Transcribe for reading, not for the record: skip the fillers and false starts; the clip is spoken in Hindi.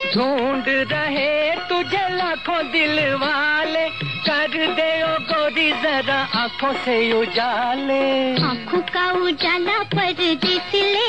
ढूंढ रहे तुझे लाखों दिल वाले, कर दे ओ गोरी जरा आंखों से उजाले। आंखों का उजाला परदेसी ले